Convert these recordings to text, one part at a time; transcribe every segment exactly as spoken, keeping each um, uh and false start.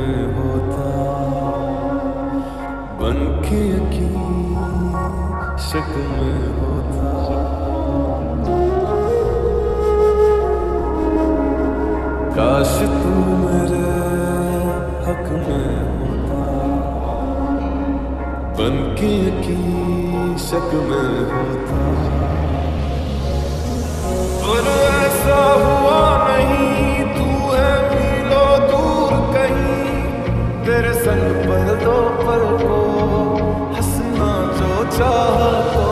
में होता, बन के यकीन शक में होता। काश तू मेरे हक में होता, बन के यकीन शक में होता। पर ऐसा हुआ नहीं, तू है मीलों दूर कहीं, तेरे संग पर दो पल को हंसना जो चाहा तो।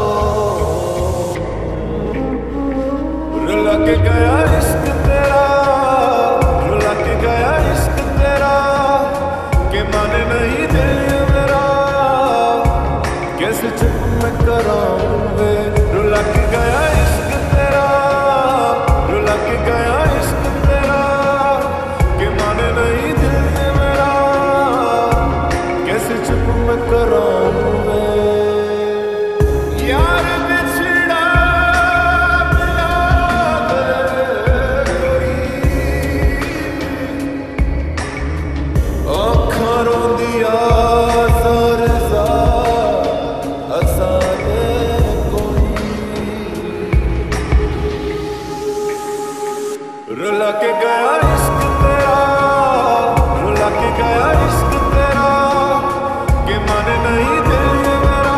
रुला के गया इश्क तेरा, रुला के गया इश्क तेरा, के माने नहीं दिल मेरा, कैसे चुप मैं कराऊं वे। रुला के गया इश्क तेरा, रुला के गया इश्क तेरा, के माने नहीं दिल मेरा, कैसे चुप मैं कराऊं वे। यार बिछड़ा मिला दे कोई, आँखां रोंदिया ज़ोर ज़ार हंसा दे कोई। रुला के गया इश्क तेरा, रुला के गया इश्क तेरा, के माने नहीं दिल मेरा,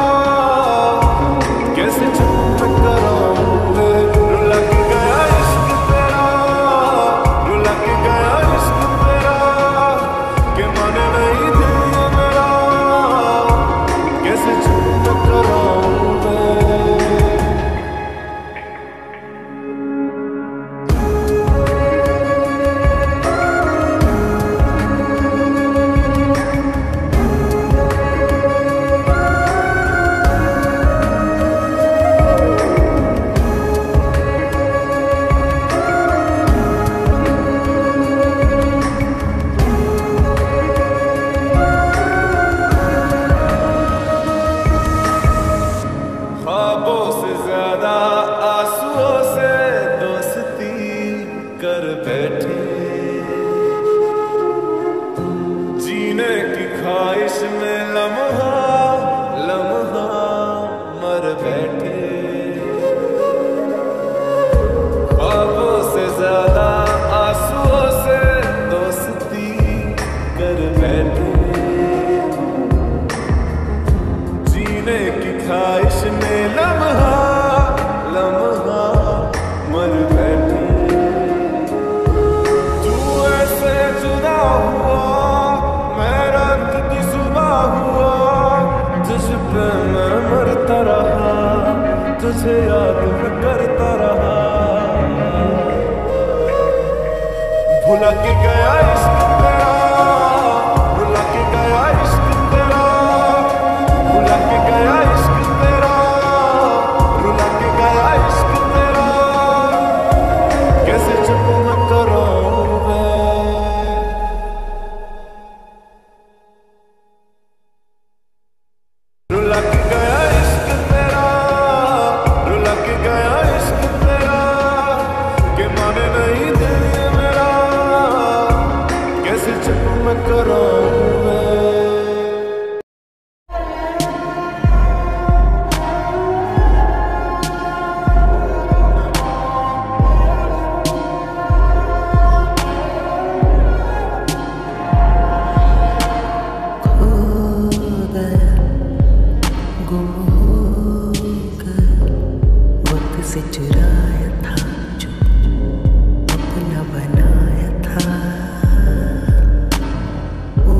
कैसे चुप मैं कराऊं वे। रुला के गया इश्क तेरा, रुला के गया इश्क तेरा, के माने नहीं दिल मेरा, कैसे चुप मैं कराऊं वे। ख्वाबों से ज्यादा आंसुओं से दोस्ती कर बैठे, जीने की ख्वाहिश में लम्हा लम्हा मर बैठे। ख्वाबों से ज्यादा आंसुओं से दोस्ती कर बैठे, जीने की ख्वाहिश में लम्हा लम्हा मर बैठे। तू ऐसे जुदा हुआ, मैं रात की सुबह हुआ, तुझ पे मैं मरता रहा, तुझे याद मैं करता रहा। भुला के गया इश्क तेरा, भुला के गया इश्क तेरा, भुला के गया इश्क तेरा, रुला के गया इश्क तेरा, कैसे चुप मैं कराऊं वे। रुला के गया इश्क तेरा, रुला के गया इश्क तेरा, के माने नहीं दिल मेरा, कैसे चुप मैं कराऊं वे। गुम होकर वक्त से चुराया था जो अपना बनाया था,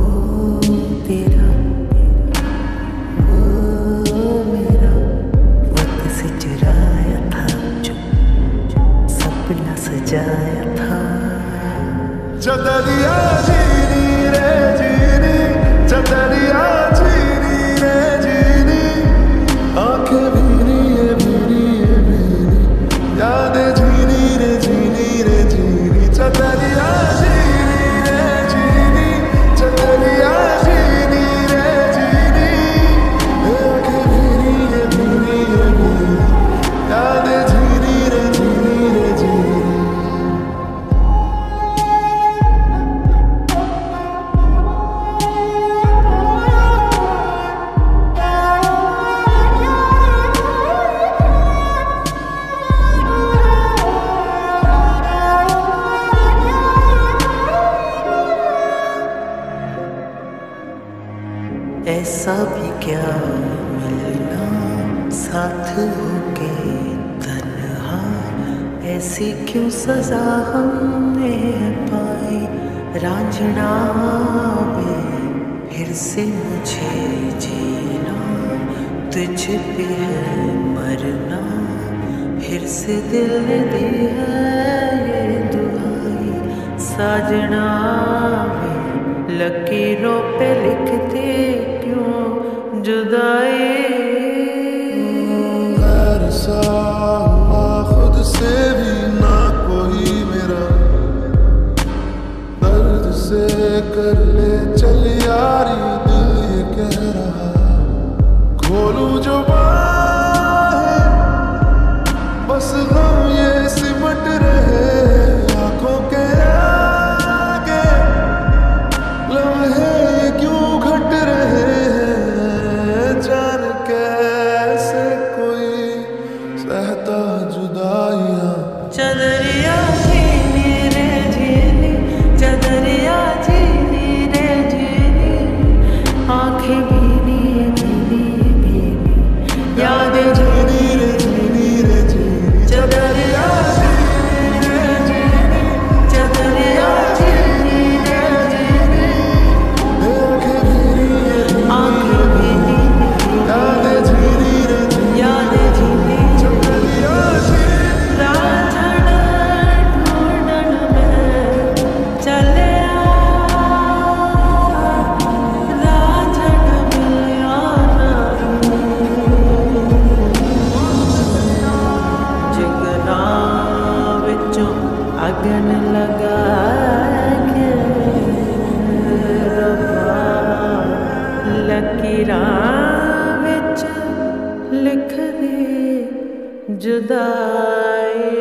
ऐसा भी क्या मिलना साथ होके तन्हा, ऐसी क्यों सजा हमने पाई रांझना वे, फिर से मुझे जीना तुझ पे है मरना, फिर से दिल ने दी है ये दुहाई साजना वे, लकीरों पे लिखते क्यों जुदाई। ऐसा हुआ खुद से भी ना कोई मेरा, दर्द से कर ले चल यारी दिल ये कह रहा, खोलूं जो बाहें बस गम ये सिमट रहे, आंखों के आगे लम्हे क्यों घट रहे हैं, जान कैसे कोई सहता जुदाइयां। चदरिया झीनी रे झीनी, चदरिया झीनी रे झीनी, आंखें भीनी भीनी भीनी, यादें झीनी रे झीनी रे झीनी, चदरिया झीनी रे झीनी, चदरिया झीनी रे झीनी, आंखें भीनी यादें झीनी रे झीनी, यादें झीनी, चदरिया रांझण ढूंढन में चले रांझण मिलिया जिगना विचों अगन लगा के रब्बा, लकीरां विच लिख दे जुदाई।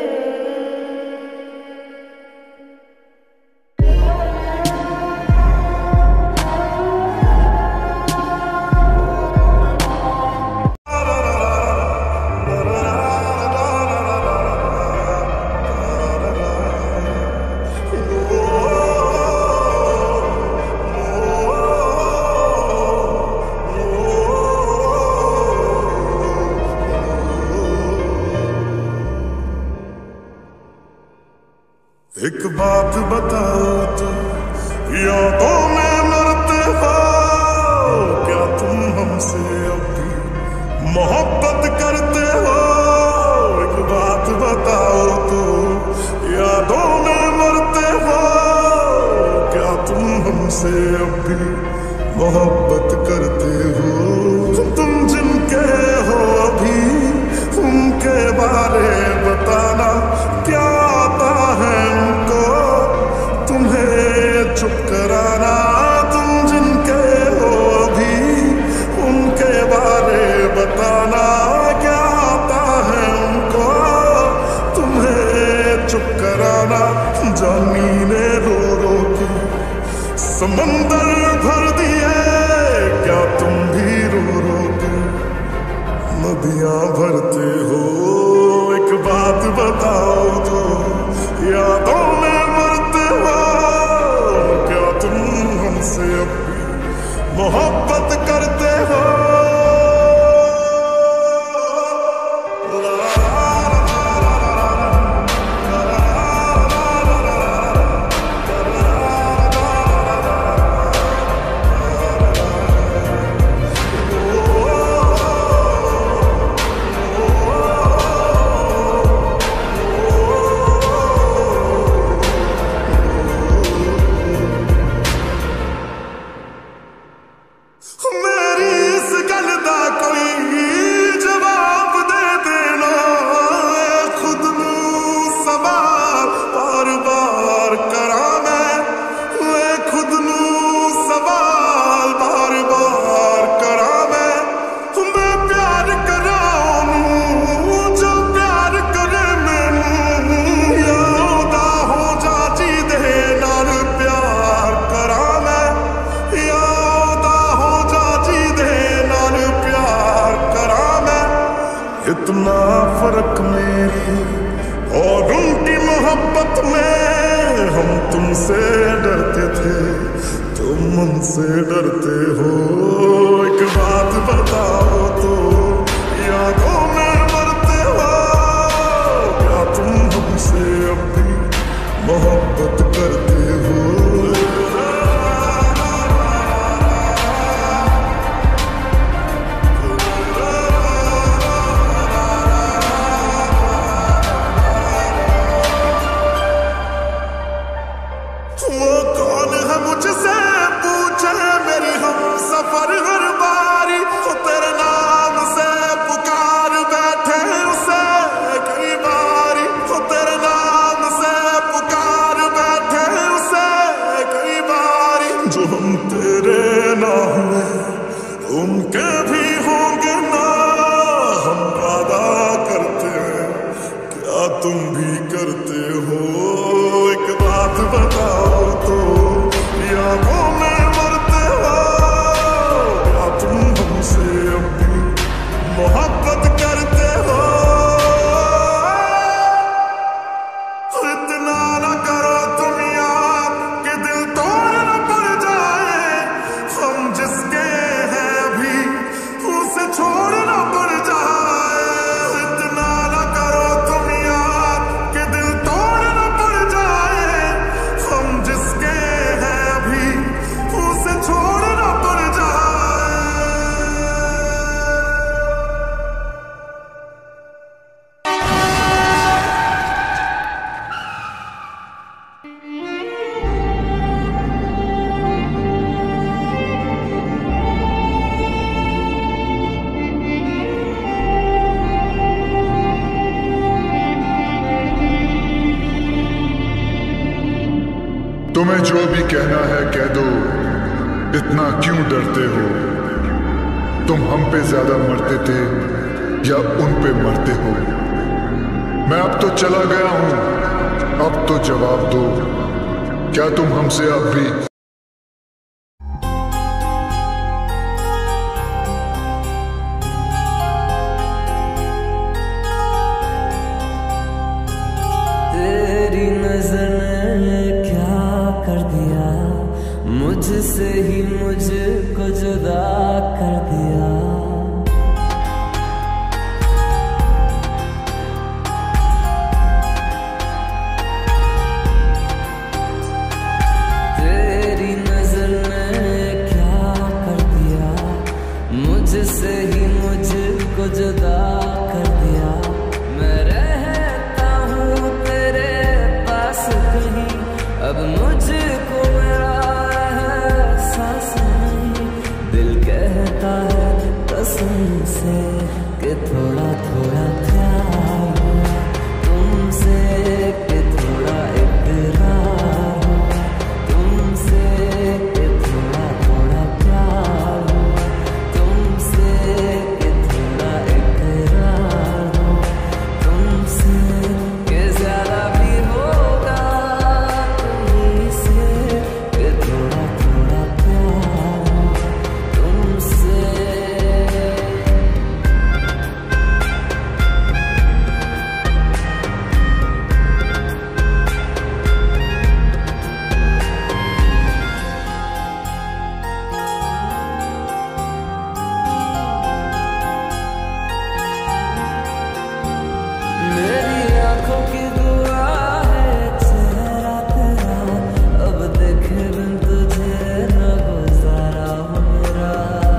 एक बात बताओ तो यादों में मरते हो क्या तुम हमसे अब भी मोहब्बत करते हो, एक बात बताओ तो यादों में मरते हो क्या तुम हमसे अब भी मोहब्बत करते हो, तुम जिनके हो अभी उनके बारे बताना क्या आता है उनको तुम्हें चुप कराना, तुम जिनके हो अभी उनके बारे बताना क्या आता है उनको तुम्हें चुप कराना, जमीनें रो रो के समंदर भर दिए क्या तुम भी रो रो के नदियां भरते हो, एक बात बताओ तो यादों में मरते हो क्या तुम हमसे अब भी मोहब्बत करते हो। इतना फर्क मेरी और उनकी मोहब्बत में, हम तुमसे डरते थे तुम मन से डरते हो? एक बात बताओ तो, यादों में मरते हो? क्या तुम हमसे अब भी मोहब्बत करते हो? वो कौन है मुझसे पूछे मेरी हम सफर हर बारी, वो तेरे नाम से पुकार बैठे उसे कई बारी, वो तेरे नाम से पुकार बैठे उसे कई बारी। जो हम तेरे ना हुए उनके भी होंगे ना, हम वादा करते हैं क्या तुम भी करते हो? एक बात बताओ तो, यादों में मरते हो? क्या तुम हमसे अब भी मोहब्बत करते हो? इतना न करो तुम यार कि दिल तोड़ न पड़ जाए, हम जिसके हैं अभी उसे छोड़ न पड़ जाए। इतना न करो तुम यार कि दिल तोड़ न पड़ जाए, हम जिसके हैं अभी उसे छोड़ न पड़ जाए। तुम्हें जो भी कहना है कह दो, इतना क्यों डरते हो? तुम हम पे ज्यादा मरते थे या उन पे मरते हो? मैं अब तो चला गया हूं, अब तो जवाब दो, क्या तुम हमसे अब भी तेरी नजर ने क्या कर दिया, मुझसे ही मुझको जुदा कर दिया। तेरी नजर ने क्या कर दिया, मुझसे ही मुझको जुदा कर दिया। मैं रहता हूँ तेरे पास कहीं, अब मुझको मेरा एहसास नहीं। दिल कहता है कसम से कि थोड़ा थोड़ा प्यार हुआ तुमसे, कि थोड़ा इकरार हुआ तुमसे, कि थोड़ा थोड़ा प्यार हुआ तुमसे, कि थोड़ा इकरार हुआ तुमसे, कि ज्यादा भी होगा तुम्हीं से, कि थोड़ा थोड़ा प्यार हुआ तुमसे। मेरी आंखों की दुआ है चेहरा तेरा, अब देखे बिन तुझे न गुजारा हो मेरा।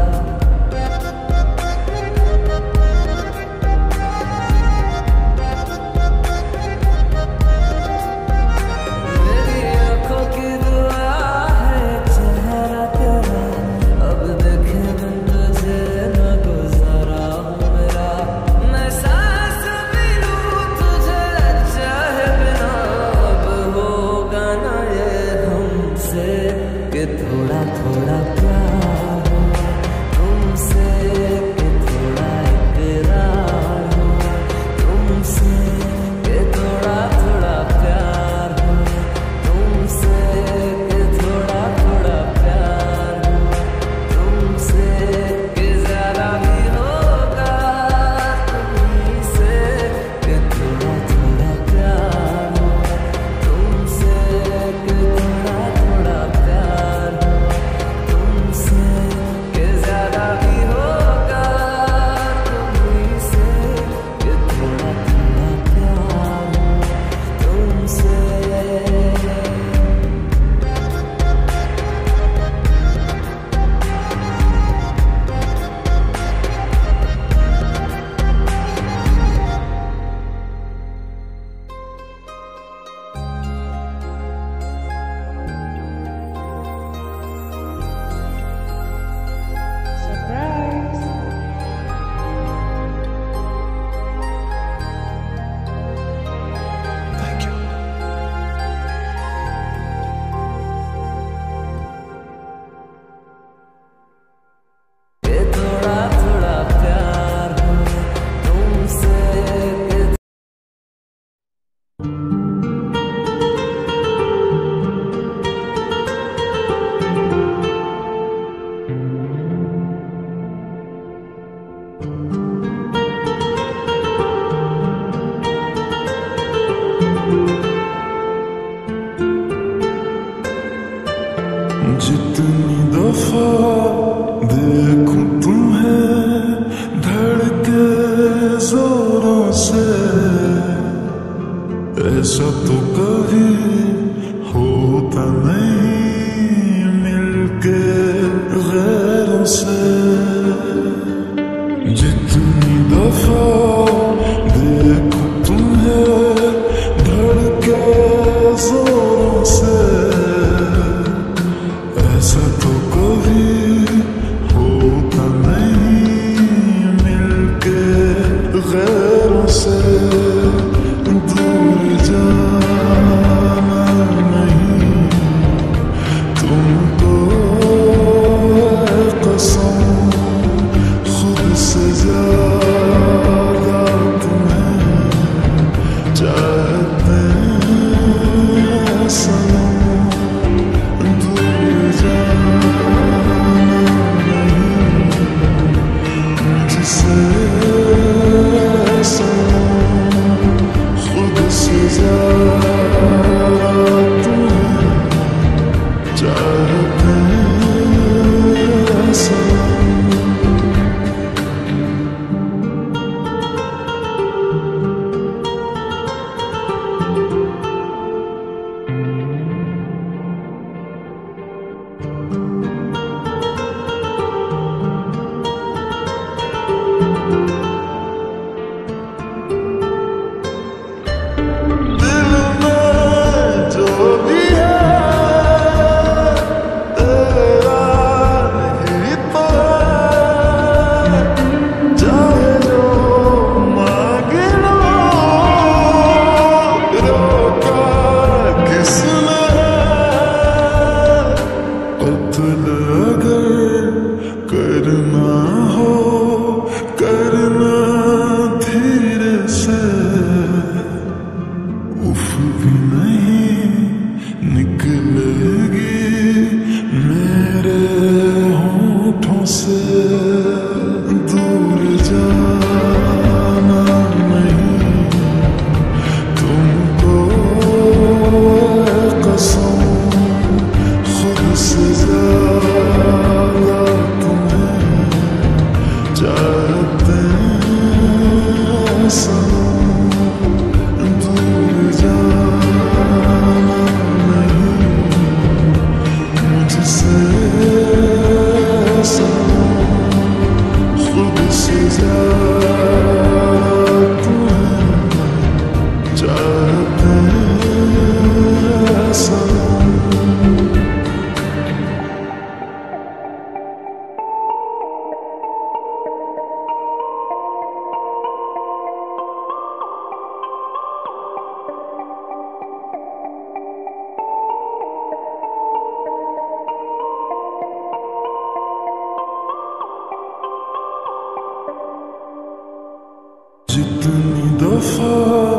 मेरी आंखों की दुआ है चेहरा तेरा, अब देखे बिन तुझे न गुजारा हो मेरा। मैं सांस भी लूं तुझे चाहे बिना, अब होगा ना ये हमसे, कि थोड़ा थोड़ा प्यार हुआ तुमसे, कि थोड़ा इकरार हुआ तुमसे, कि थोड़ा थोड़ा प्यार हुआ तुमसे, कि थोड़ा थोड़ा प्यार हुआ तुमसे, कि ज्यादा भी होगा तुम्हीं से, कि थोड़ा थोड़ा प्यार हुआ तुमसे, कि थोड़ा थोड़ा प्यार हुआ तो कभी होता नहीं मिलके गैरों से दूर जाना नहीं तुमको कसम खुद से ज्यादा तुम्हें चाहते हैं सनम दूर जाना नहीं मुझसे सनम खुद से ज्यादा तुम्हें चाहते हैं सनम। दिल में जो भी है तेरा ही तो है चाहे जो मांग लो रोका किसने कत्ल अगर करना हो करना धीरे से उफ भी नहीं निकलेगी मेरे होठों से दूर जाना नहीं तुमको कसम खुद से ज्यादा तुम्हें चाहते हैं सनम दूर जाना नहीं मुझसे सनम खुद से ज्यादा तुम्हें चाहते हैं सनम। जितनी दफा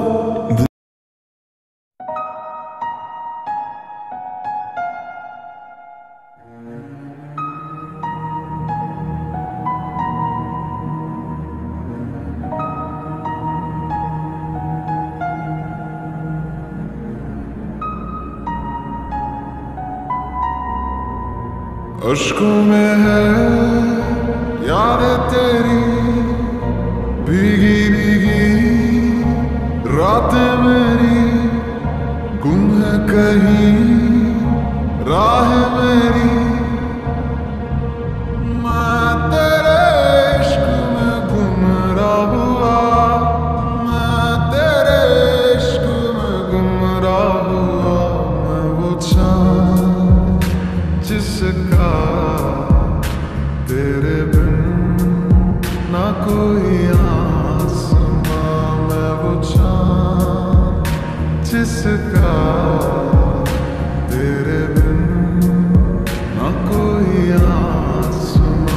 अश्कों में है याद तेरी भीगी भीगी रात मेरी गुम है कहीं राह मेरी मैं तेरे इश्क में गुमराह हुआ मैं तेरे इश्क में गुमराह हुआ मैं वो चाँद जिसका तेरे बिन ना कोई आसमां मैं वो चाँद जिसका तेरे बिन ना कोई आसमां।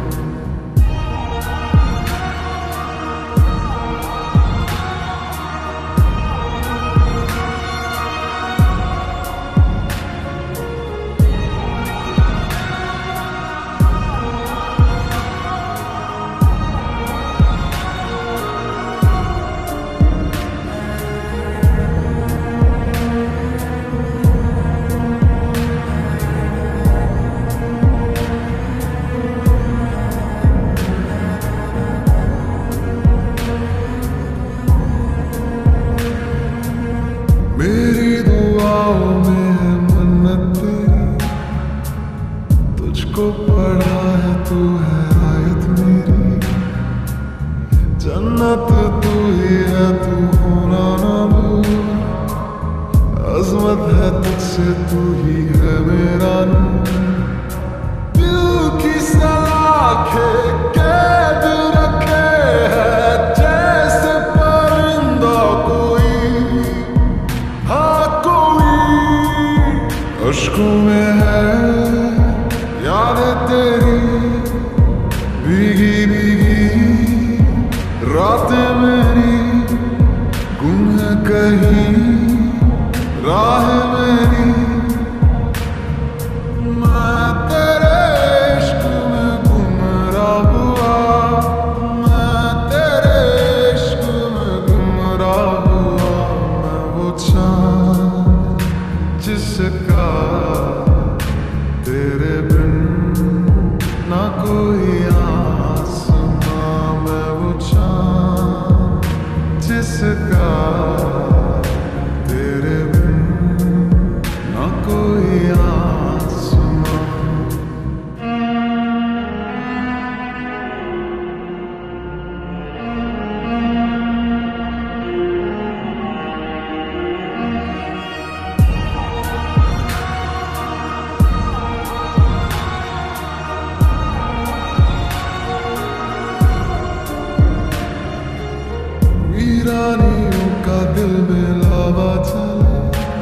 मेरी दुआओं में है मन्नत तेरी तुझको पढ़ा है तू है आयत मेरी जन्नत तू ही है तू होना ना भूल अजमत है तुझसे तू ही है मेरा नूर तेरी भीगी भीगी रात मेरी गुम है कहीं राह मेरी। मैं तेरे इश्क में गुमराह हुआ, मैं तेरे इश्क में गुमराह हुआ। मैं वो चाँद जिसका तेरे बिन ना कोई आसमां, मैं वो चाँद जिसका तेरे बिन ना कोई आसमां। वीरानियों का दिल में लावा चले,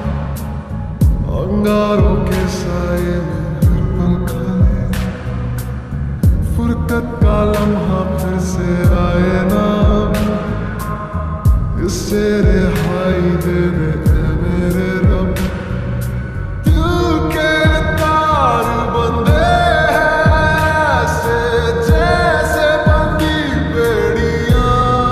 अंगारों के साए में हर पल खले। फुरकत का लम्हा फिर से आए ना, इससे रिहाई दे दे ऐ मेरे रब। दिल के तार बंधे हैं ऐसे जैसे बंधी बेड़ियां,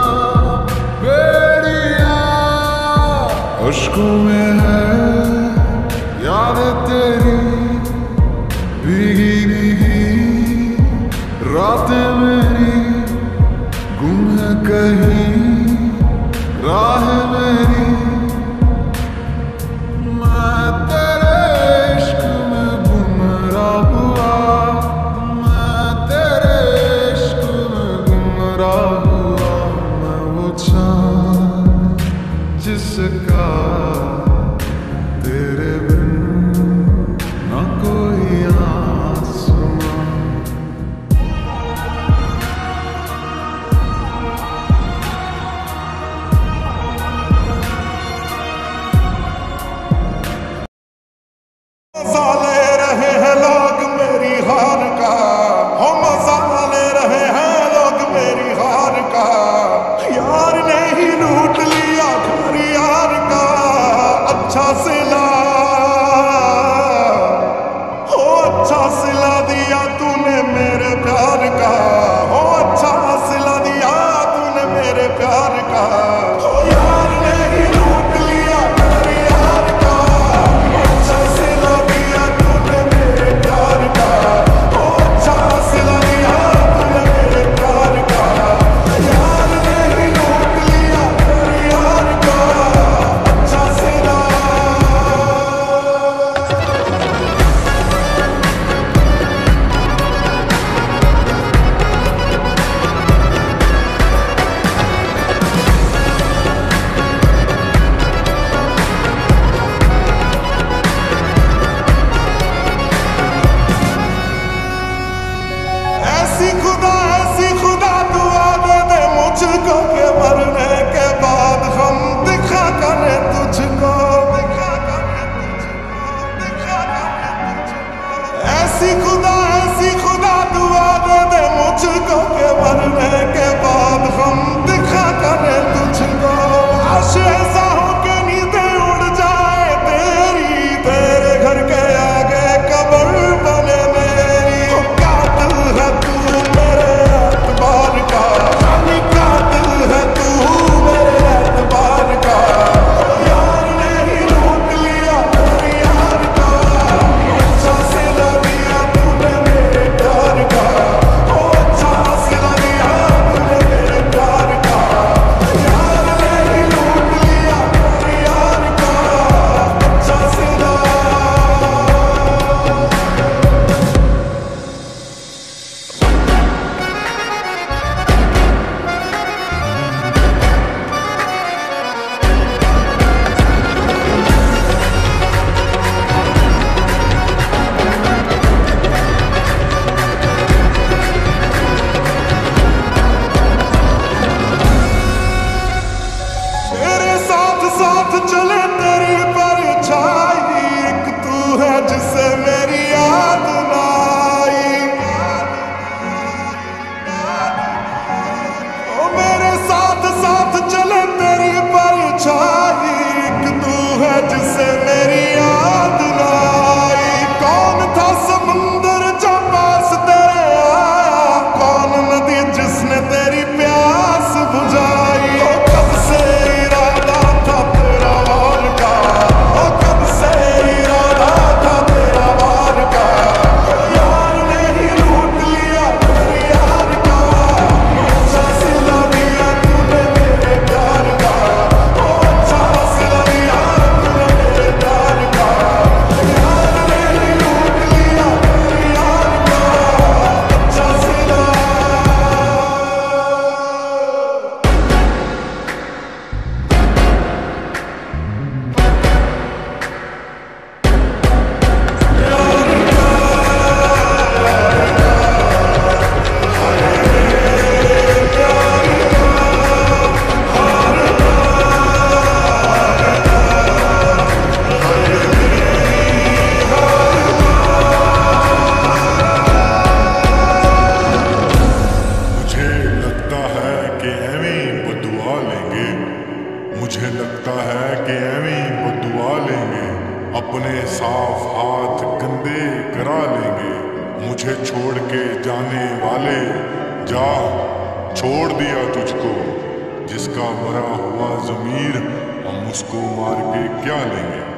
बेड़ियां। अश्कों में है याद तेरी भीगी भीगी रात मेरी गुम है कहीं राह मेरी। मैं तेरे इश्क में गुमराह हुआ, मैं तेरे इश्क में गुमराह हुआ। मैं वो चाँद जिसका तेरे बिन ना कोई आसमां। मजा ले रहे हैं लोग मेरी हार का, हो मजा ले रहे हैं लोग मेरी हार का। यार ने ही लूट लिया घर यार का। मुझे छोड़ के जाने वाले, जा छोड़ दिया तुझको। जिसका मरा हुआ ज़मीर हम उसको मार के क्या लेंगे।